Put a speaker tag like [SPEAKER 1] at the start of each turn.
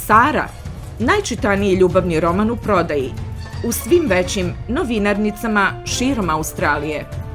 [SPEAKER 1] Sara, najčitaniji ljubavni roman u prodaji, u svim većim novinarnicama širom Australije.